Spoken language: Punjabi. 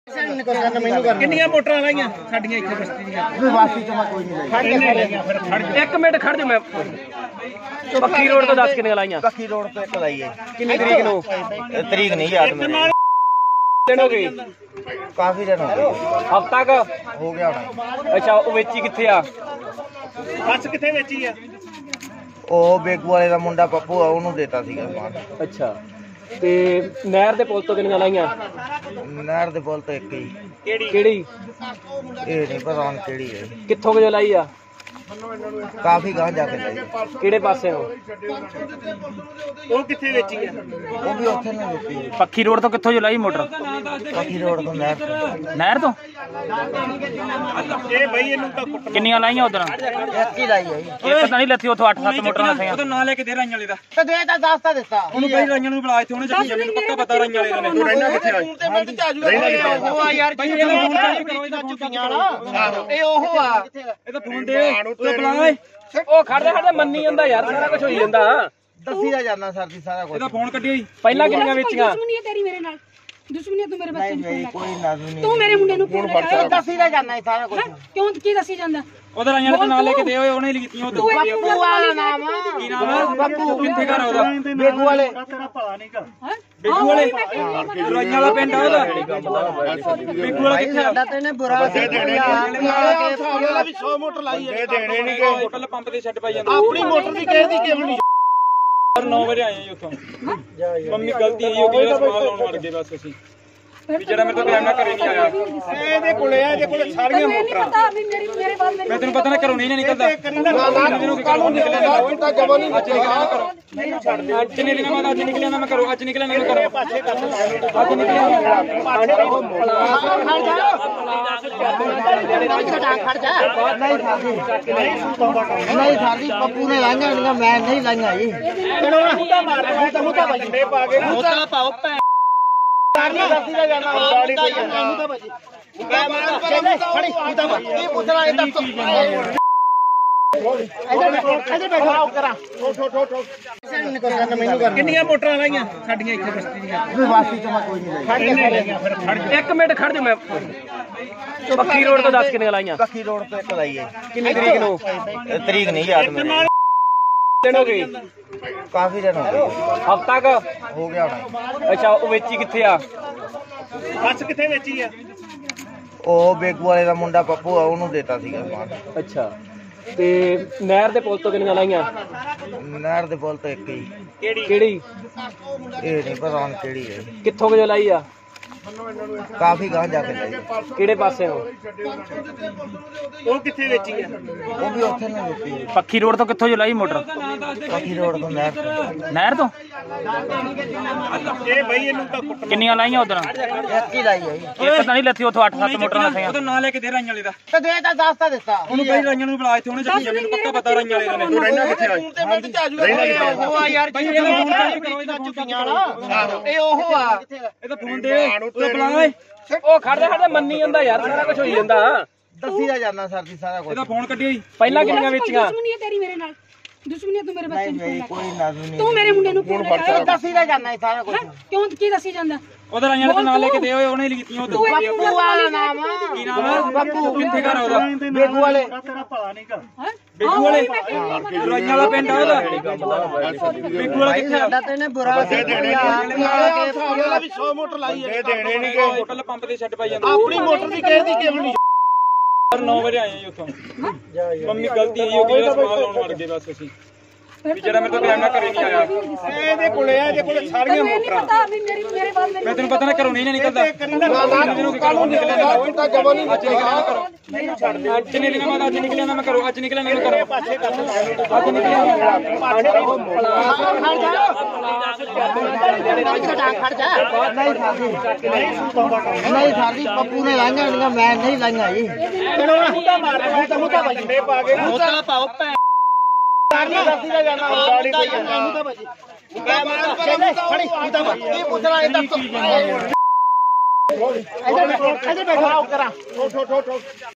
ਕਿੰਨੀਆਂ ਮੋਟਰਾਂ ਲਾਈਆਂ ਸਾਡੀਆਂ ਇੱਥੇ ਬਸਤੀ ਦੀਆਂ ਵਾਸੀ ਚ ਮੈਂ ਕੋਈ ਨਹੀਂ ਲਾਈ। ਇੱਕ ਮਿੰਟ ਖੜ ਜਾ ਮੈਂ ਪੱਕੀ ਰੋਡ ਤੋਂ 10 ਕਿੰਨੀਆਂ ਲਾਈਆਂ? ਪੱਕੀ ਰੋਡ ਤੋਂ ਇੱਕ ਲਾਈ ਹੈ। ਕਿੰਨੀ ਤਰੀਕ ਨੂੰ? ਤਰੀਕ ਨਹੀਂ ਯਾਦ ਮੈਨੂੰ। ਦਿਨ ਹੋ ਗਏ? ਕਾਫੀ ਦਿਨ ਹੋ ਗਏ। ਹਫ਼ਤਾ ਕ ਹੋ ਗਿਆ ਹੋਣਾ। ਅੱਛਾ ਉਹ ਵੇਚੀ ਕਿੱਥੇ ਆ? ਬੱਸ ਕਿੱਥੇ ਵੇਚੀ ਆ? ਉਹ ਬੇਗੂ ਵਾਲੇ ਦਾ ਮੁੰਡਾ ਪੱਪੂ ਆ ਉਹਨੂੰ ਦੇਤਾ ਸੀਗਾ ਸਮਾਨ। ਅੱਛਾ ਤੇ ਨਹਿਰ ਦੇ ਪੁਲ ਤੋਂ ਕਿੰਨੀਆਂ ਲਾਈਆਂ? ਨਹਿਰ ਦੇ ਪੁਲ ਤੋਂ ਇੱਕ ਹੀ। ਕਿਹੜੀ? ਇਹ ਨਹੀਂ ਪਤਾ ਹੁਣ ਕਿਹੜੀ ਹੈ। ਕਿੱਥੋਂ ਵਜੇ ਲਾਈ ਆ? ਕਾਫੀ ਗਾਂ ਜਾ ਕੇ ਲਾਈ। ਕਿਹੜੇ ਪਾਸੇ ਨੂੰ? ਉਹ ਕਿੱਥੇ ਵੇਚੀ ਆ? ਉਹ ਵੀ ਉੱਥੇ ਨਾ ਵੇਚੀ। ਪੱਕੀ ਰੋਡ ਤੋਂ ਕਿੱਥੋਂ ਜੋ ਲਾਈ ਮੋਟਰ? ਪੱਕੀ ਰੋਡ ਤੋਂ ਨਹਿਰ ਤੋਂ। ਇਹ ਬਈ ਇਹਨੂੰ ਤਾਂ ਕਿੰਨੀਆਂ ਲਾਈਆਂ ਉਧਰ? ਇੱਕ ਹੀ ਲਾਈ ਹੈ। ਇਹ ਪਤਾ ਨਹੀਂ ਲੱਥੀ ਉੱਥੋਂ 8-7 ਮੋਟਰਾਂ ਲੱਥੀਆਂ। ਉਹਦਾ ਨਾਂ ਲੈ ਕੇ ਦੇ ਰਾਈਆਂ ਵਾਲੇ ਦਾ ਤੇ ਦੇ ਤਾਂ ਦੱਸ ਤਾਂ ਦਿੱਤਾ ਉਹਨੂੰ। ਬਈ ਰਾਈਆਂ ਨੂੰ ਬੁਲਾ ਇੱਥੇ ਉਹਨੇ ਚੱਕੀ ਮੈਨੂੰ ਪੱਕਾ ਪਤਾ ਰਾਈਆਂ ਵਾਲੇ ਦਾ। ਤੂੰ ਰਹਿਣਾ ਕਿੱਥੇ ਆ? ਰਹਿਣਾ ਕਿੱਥੇ? ਉਹ ਆ ਯਾਰ ਬਈ ਇਹਦਾ ਫੋਨ ਕਰੋ ਇਹਦਾ ਚੁੱਕੀਆਂ ਵਾਲਾ। ਇਹ ਉਹ ਆ ਇਹਦਾ ਫੋਨ ਦੇ ਉਹ ਬੁਲਾ ਓਏ। ਉਹ ਖੜਦਾ ਮੰਨੀ ਜਾਂਦਾ ਯਾਰ ਸਾਰਾ ਕੁਝ ਹੋਈ ਜਾਂਦਾ। ਦੱਸੀ ਦਾ ਜਾਂਦਾ ਸਰ ਜੀ ਸਾਰਾ ਕੁਝ। ਇਹਦਾ ਫੋਨ ਕੱਢਿਓ ਜੀ। ਪਹਿਲਾਂ ਕਿੰਨੀਆਂ ਵੇਚੀਆਂ? ਦੁਸ਼ਮਣੀ ਹੈ ਤੇਰੀ ਮੇਰੇ ਨਾਲ। ਦੁਸ਼ਮਣੀ ਤੂੰ ਮੇਰੇ ਬੱਚੇ ਨੂੰ ਕੋਈ ਨਾਜ਼ੂ ਨਹੀਂ। ਤੂੰ ਮੇਰੇ ਮੁੰਡੇ ਨੂੰ ਫੋਨ ਕਰ। ਦੱਸੀ ਦਾ ਜਾਂਦਾ ਸਾਰਾ ਕੁਝ। ਕਿਉਂ ਕੀ ਦੱਸੀ ਜਾਂਦਾ? ਉਹਦਾ ਰਾਈਆਂ ਦਾ ਨਾਂ ਲੈ ਕੇ ਦੇ ਓਏ ਉਹਨੇ ਲਿਖਤੀਆਂ ਉਹ। ਬੱਪੂ ਵਾਲਾ ਨਾਮ ਕੀ ਨਾਮ ਹੈ? ਬੱਪੂ ਕਿੱਥੇ ਘਰ ਉਹਦਾ? ਬੇਗੂ ਵਾਲੇ। ਹੈ ਬੇਗੂ ਵਾਲੇ ਰਾਈਆਂ ਵਾਲਾ ਪਿੰਡ ਆ ਉਹਦਾ। ਬੇਗੂ ਵਾਲਾ ਕਿੱਥੇ ਆ? ਸਾਡਾ ਤੇ ਇਹਨੇ ਬੁਰਾ ਦੇ ਦੇਣੇ ਵਾਲਾ ਵੀ 100 ਮੋਟਰ ਲਾਈ ਹੈ। ਦੇ ਦੇਣੇ ਨਹੀਂ ਗਏ। ਹੋਟਲ ਪੰਪ ਤੇ ਛੱਡ ਪਾਈ ਜਾਂਦਾ। ਆਪਣੀ ਮੋਟਰ ਦੀ ਕਿਸੇ ਦੀ ਕਿਉਂ ਨਹੀਂ? 9 ਵਜੇ ਆਏ ਜੀ ਉੱਥੋਂ। ਮੰਮੀ ਗਲਤੀ ਹੈ ਉਹ ਕਿਹੜਾ ਸਵਾਲ ਲਾਉਣ ਵੜ ਗਏ ਬਸ ਅਸੀਂ। ਵੀ ਜਿਹੜਾ ਮੇਰੇ ਤੋਂ ਟਾਈਮ ਨਾਲ ਘਰੇ ਨਹੀਂ ਆਇਆ। ਇਹਦੇ ਕੋਲੇ ਆ, ਇਹਦੇ ਕੋਲੇ ਸਾਰੀਆਂ ਮੋਟਰਾਂ। ਪਤਾ ਵੀ ਮੇਰੇ ਬਾਲ ਮੇਰੇ ਮੈਂ ਤੈਨੂੰ ਪਤਾ ਨਾ ਘਰੋਂ ਨਹੀਂ ਨਿਕਲਦਾ। ਕਾਨੂੰਨ ਨਿਕਲਿਆ ਤੂੰ ਤਾਂ ਜਮਾ ਨਹੀਂ ਅੱਜ ਨਿਕਲਿਆ ਮੈਂ ਘਰੋਂ। ਅੱਜ ਨਹੀਂ ਨਿਕਲਿਆ ਮੈਂ ਅੱਜ ਨਿਕਲਿਆ ਨਾ ਮੈਂ ਘਰੋਂ। ਅੱਜ ਨਿਕਲਿਆ ਨਾ ਮੈਂ ਘਰੋਂ। ਅੱਜ ਨਿਕਲਿਆ ਨਹੀਂ ਸਾਡੀ ਪੱਪੂ ਨੇ ਲਾਈਆਂ ਨਹੀਂ, ਮੈਂ ਨਹੀਂ ਲਾਈਆਂ ਜੀ। ਮੁੱਦਾ ਮਾਰ ਮੁੱਦਾ ਵੱਜੇ ਪਾ ਕੇ ਮੁੱਦਾ ਪਾਓ ਪੈ ਦੱਸੀ ਦਾ ਜਾਣਾ ਗਾੜੀ ਤੇ ਜਾਣਾ ਮੁੱਦਾ ਵੱਜੇ। ਮੈਂ ਫੜੀ ਮੁੱਦਾ ਵੱਜ ਇਹ ਪੁੱਛਣਾ ਇਹ ਦੱਸ ਇਹਦੇ ਬੈਠਾ ਕਰਾਂ। ਕਿੰਨੀਆਂ ਮੋਟਰਾਂ ਲਾਈਆਂ ਸਾਡੀਆਂ ਇੱਥੇ ਬਸਤੀ ਦੀਆਂ ਵਾਸੀ ਚ ਮੈਂ ਕੋਈ ਨਹੀਂ ਲਾਈ। ਇੱਕ ਮਿੰਟ ਖੜ ਜਾ ਮੈਂ ਪੱਕੀ ਰੋਡ ਤੋਂ 10 ਕਿੰਨੀਆਂ ਲਾਈਆਂ? ਪੱਕੀ ਰੋਡ ਤੋਂ ਇੱਕ ਲਾਈ ਹੈ। ਕਿੰਨੀ ਤਰੀਕ ਨੂੰ? ਤਰੀਕ ਨਹੀਂ ਯਾਦ ਮੈਨੂੰ। ਦਿਨ ਹੋ ਗਏ? ਕਾਫੀ ਦਿਨ ਹੋ ਗਏ। ਹਫ਼ਤਾ ਕ ਹੋ ਗਿਆ ਹੋਣਾ। ਅੱਛਾ ਉਹ ਵੇਚੀ ਕਿੱਥੇ ਆ? ਬੱਸ ਕਿੱਥੇ ਵੇਚੀ ਆ? ਉਹ ਬੇਗੂ ਵਾਲੇ ਦਾ ਮੁੰਡਾ ਪੱਪੂ ਆ ਉਹਨੂੰ ਦੇਤਾ ਸੀਗਾ ਸਮਾਨ। ਅੱਛਾ ਤੇ ਨਹਿਰ ਦੇ ਪੁਲ ਤੋਂ ਕਿੰਨੀਆਂ ਲਾਈਆਂ? ਨਹਿਰ ਦੇ ਪੁਲ ਤੋਂ ਇੱਕ ਹੀ। ਕਿਹੜੀ? ਇਹ ਨਹੀਂ ਪਤਾ ਹੁਣ ਕਿਹੜੀ ਹੈ। ਕਿੱਥੋਂ ਵਜੇ ਲਾਈ ਆ? ਕਾਫੀ ਗਾਂ ਜਾ ਕੇ ਲਾਈ। ਕਿਹੜੇ ਪਾਸੇ ਨੂੰ? ਉਹ ਕਿੱਥੇ ਵੇਚੀ ਆ? ਉਹ ਵੀ ਉੱਥੇ ਨਾ ਵੇਚੀ। ਪੱਕੀ ਰੋਡ ਤੋਂ ਕਿੱਥੋਂ ਜੋ ਲਾਈ ਮੋਟਰ? ਪੱਕੀ ਰੋਡ ਤੋਂ ਨਹਿਰ ਤੋਂ। ਇਹ ਬਈ ਇਹਨੂੰ ਤਾਂ ਕਿੰਨੀਆਂ ਲਾਈਆਂ ਉਧਰ? ਇੱਕ ਹੀ ਲਾਈ ਹੈ। ਇਹ ਪਤਾ ਨਹੀਂ ਲੱਥੀ ਉੱਥੋਂ 8-7 ਮੋਟਰਾਂ ਲੱਥੀਆਂ। ਉਹਦਾ ਨਾਂ ਲੈ ਕੇ ਦੇ ਰਾਈਆਂ ਵਾਲੇ ਦਾ ਤੇ ਦੇ ਤਾਂ ਦੱਸ ਤਾਂ ਦਿੱਤਾ ਉਹਨੂੰ। ਬਈ ਰਾਈਆਂ ਨੂੰ ਬੁਲਾ ਇੱਥੇ ਉਹਨੇ ਚੱਕੀ ਮੈਨੂੰ ਪੱਕਾ ਪਤਾ ਰਾਈਆਂ ਵਾਲੇ ਦਾ। ਤੂੰ ਰਹਿਣਾ ਕਿੱਥੇ ਆ? ਉਹ ਆ ਯਾਰ ਬਈ ਇਹਦਾ ਫੋਨ ਕਰੋ ਇਹਦਾ ਚੁੱਕੀਆਂ ਵਾਲਾ। ਇਹ ਉਹ ਆ ਇਹਦਾ ਫੋਨ ਦੇ ਉਹ ਬੁਲਾ ਓਏ। ਉਹ ਖੜਦਾ ਮੰਨੀ ਜਾਂਦਾ ਯਾਰ ਸਾਰਾ ਕੁਝ ਹੋਈ ਜਾਂਦਾ। ਦੱਸੀ ਦਾ ਜਾਂਦਾ ਸਰ ਜੀ ਸਾਰਾ ਕੁਝ। ਇਹਦਾ ਫੋਨ ਕੱਢਿਓ ਜੀ। ਪਹਿਲਾਂ ਕਿੰਨੀਆਂ ਵੇਚੀਆਂ? ਦੁਸ਼ਮਣੀ ਹੈ ਤੇਰੀ ਮੇਰੇ ਨਾਲ। ਦੁਸ਼ਮਣੀ ਤੂੰ ਮੇਰੇ ਬੱਚੇ ਨੂੰ ਕੋਈ ਨਾਜ਼ੂ ਨਹੀਂ। ਤੂੰ ਮੇਰੇ ਮੁੰਡੇ ਨੂੰ ਫੋਨ ਕਰ। ਦੱਸੀ ਦਾ ਜਾਂਦਾ ਸਾਰਾ ਕੁਝ। ਕਿਉਂ ਕੀ ਦੱਸੀ ਜਾਂਦਾ? ਉਹਦਾ ਰਾਈਆਂ ਦਾ ਨਾਂ ਲੈ ਕੇ ਦੇ ਓਏ ਉਹਨੇ ਲਿਖਤੀਆਂ ਉਹ। ਬੱਪੂ ਵਾਲਾ ਨਾਮ ਕੀ ਨਾਮ ਹੈ? ਬੱਪੂ ਕਿੱਥੇ ਘਰ ਉਹਦਾ? ਬੇਗੂ ਵਾਲੇ। ਬੇਗੂ ਵਾਲੇ ਰਾਈਆਂ ਵਾਲਾ ਪਿੰਡ ਆ ਉਹਦਾ। ਬੇਗੂ ਵਾਲਾ ਕਿੱਥੇ ਆ? ਸਾਡਾ ਤੇ ਇਹਨੇ ਬੁਰਾ ਦੇ ਦੇਣੇ ਵਾਲਾ ਵੀ 100 ਮੋਟਰ ਲਾਈ ਹੈ। ਦੇ ਦੇਣੇ ਨਹੀਂ ਗਏ। ਹੋਟਲ ਪੰਪ ਤੇ ਛੱਡ ਪਾਈ ਜਾਂਦਾ। ਆਪਣੀ ਮੋਟਰ ਦੀ ਕਿਸੇ ਦੀ ਕਿਉਂ ਨਹੀਂ? 9 ਵਜੇ ਆਏ ਜੀ ਉੱਥੋਂ। ਮੰਮੀ ਗਲਤੀ ਹੈ ਉਹ ਕਿਹੜਾ ਸਵਾਲ ਲਾਉਣ ਵੜ ਗਏ ਬਸ ਅਸੀਂ। ਵੀ ਜਿਹੜਾ ਮੇਰੇ ਤੋਂ ਟਾਈਮ ਨਾਲ ਘਰੇ ਨਹੀਂ ਆਇਆ। ਇਹਦੇ ਕੋਲੇ ਆ, ਇਹਦੇ ਕੋਲੇ ਸਾਰੀਆਂ ਮੋਟਰਾਂ। ਪਤਾ ਵੀ ਮੇਰੇ ਬਾਲ ਮੇਰੇ ਮੈਂ ਤੈਨੂੰ ਪਤਾ ਨਾ ਘਰੋਂ ਨਹੀਂ ਨਿਕਲਦਾ। ਕਾਨੂੰਨ ਨਿਕਲਿਆ ਤੂੰ ਤਾਂ ਜਮਾ ਨਹੀਂ। ਅੱਜ ਨਿਕਲਿਆ ਮੈਂ ਘਰੋਂ। ਅੱਜ ਨਹੀਂ ਨਿਕਲਿਆ ਮੈਂ ਅੱਜ ਨਿਕਲਿਆ ਨਾ ਮੈਂ ਘਰੋਂ। ਅੱਜ ਨਿਕਲਿਆ ਨਾ ਮੈਂ ਘਰੋਂ। ਅੱਜ ਨਿਕਲਿਆ ਨਹੀਂ ਸਾਡੀ ਪੱਪੂ ਨੇ ਲਾਈਆਂ ਨਹੀਂ, ਮੈਂ ਨਹੀਂ ਲਾਈਆਂ ਜੀ। ਮੁੱਦਾ ਮਾਰ ਮੁੱਦਾ ਵੱਜੇ ਪਾ ਕੇ ਮੁੱਦਾ ਪਾਓ ਪੈ ਦੱਸੀ ਦਾ ਜਾਣਾ ਗਾੜੀ ਤੇ ਜਾਣਾ ਮੁੱਦਾ ਵੱਜੇ। ਮੈਂ ਫੜੀ ਮੁੱਦਾ ਵੱਜ ਇਹ ਪੁੱਛਣਾ ਇਹ ਦੱਸ ਇਹਦੇ ਬੈਠਾ ਕਰਾਂ।